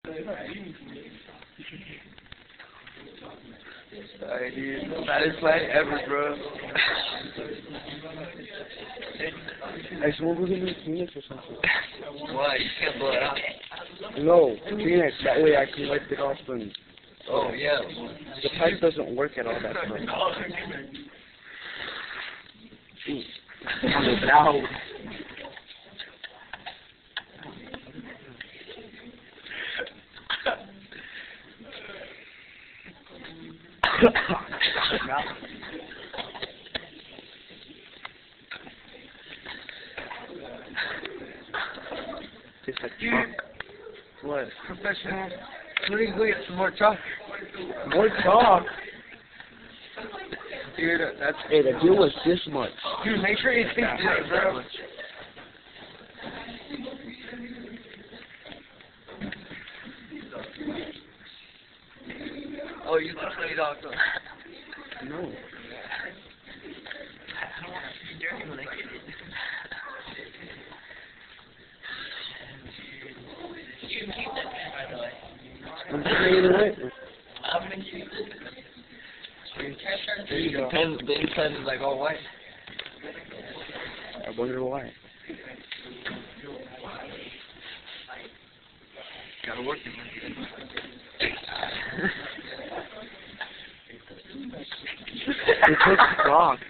Alright, dude. Saddest fight ever, bro. Hey, someone go get me a Kleenex or something. Why? You can't blow it out. No, Kleenex. That way I can wipe it off and... Oh, yeah. The pipe doesn't work at all that time. On the valve. Tastes like chalk. What? Professional. Please go get some more chalk. More chalk? Dude, that's... Hey, the deal was this much. Dude, make sure you think this, bro. Oh, you look like doctor. No. I don't want to be dirty when I get it. You can keep that pen, by the way. I'm putting it away. I'm going to keep it. There you go. The inside is like all white. I wonder why. Gotta work it. It took rock.